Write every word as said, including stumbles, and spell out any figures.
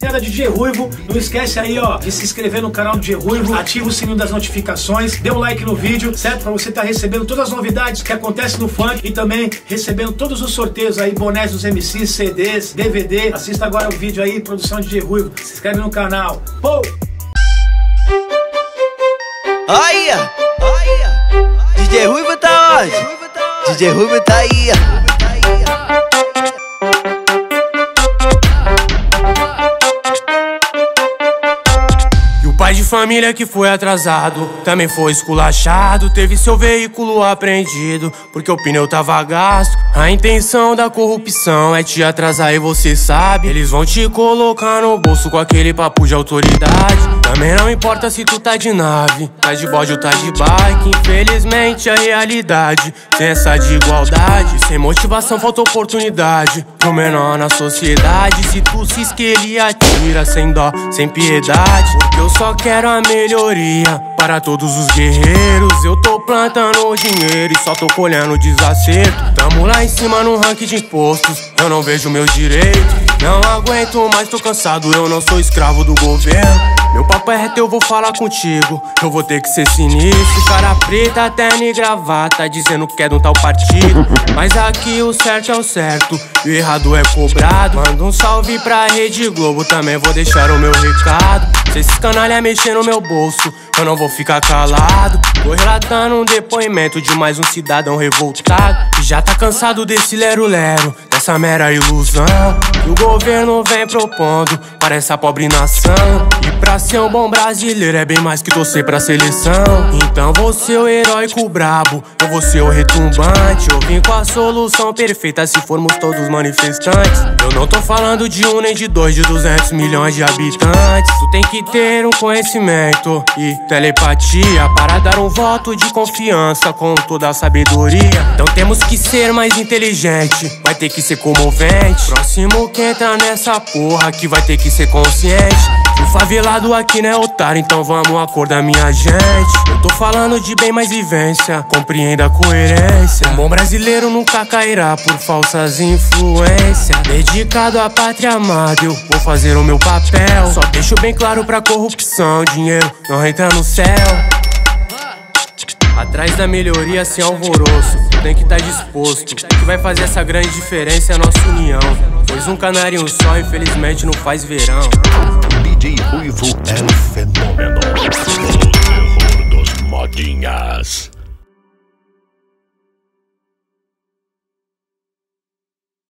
D J Ruivo, não esquece aí, ó, de se inscrever no canal do D J Ruivo, ativa o sininho das notificações, dê um like no vídeo, certo? Pra você estar tá recebendo todas as novidades que acontecem no funk e também recebendo todos os sorteios aí, bonés dos M Cs, C Ds, D V D. Assista agora o vídeo aí, produção de D J Ruivo, se inscreve no canal. Pô! Olha, olha, D J Ruivo tá onde? D J Ruivo tá aí, ó. Pai de família que foi atrasado, também foi esculachado, teve seu veículo apreendido, porque o pneu tava gasto. A intenção da corrupção é te atrasar e você sabe. Eles vão te colocar no bolso com aquele papo de autoridade. Também não importa se tu tá de nave, tá de bode ou tá de bike. Infelizmente a realidade tem essa de igualdade. Sem motivação falta oportunidade pro menor na sociedade. Se tu se esquece ele atira sem dó, sem piedade, porque eu só quero a melhoria para todos os guerreiros. Eu tô plantando dinheiro e só tô colhendo desacerto. Tamo lá em cima no ranking de impostos, eu não vejo meus direitos. Não aguento mais, tô cansado, eu não sou escravo do governo. Meu papo é reto, eu vou falar contigo, eu vou ter que ser sinistro. Cara preta, terno e gravata, dizendo que é de um tal partido. Mas aqui o certo é o certo e o errado é cobrado. Manda um salve pra Rede Globo, também vou deixar o meu recado. Se esses canalha mexer no meu bolso, eu não vou ficar calado. Tô relatando um depoimento de mais um cidadão revoltado, que já tá cansado desse lero-lero, dessa mera ilusão que o governo vem propondo para essa pobre nação. E pra ser um bom brasileiro é bem mais que torcer pra seleção. Então vou ser o heróico brabo, eu vou ser o retumbante. Eu vim com a solução perfeita se formos todos manifestantes. Eu não tô falando de um nem de dois, de duzentos milhões de habitantes. Tu tem que ter um conhecimento e telepatia para dar um voto de confiança com toda a sabedoria. Então temos que ser mais inteligente, vai ter que ser comovente. Próximo que entra nessa porra que vai ter que ser consciente. O favelado aqui não é otário, então vamos acordar minha gente. Eu tô falando de bem mais vivência, compreenda a coerência. Um bom brasileiro nunca cairá por falsas influências. Dedicado à pátria amada, eu vou fazer o meu papel. Só deixo bem claro pra corrupção, dinheiro não entra no céu. Atrás da melhoria sem alvoroço, tem que estar tá disposto. O que vai fazer essa grande diferença é a nossa união, pois um canarinho só infelizmente não faz verão. D J Ruivo é o fenômeno, o terror dos modinhas.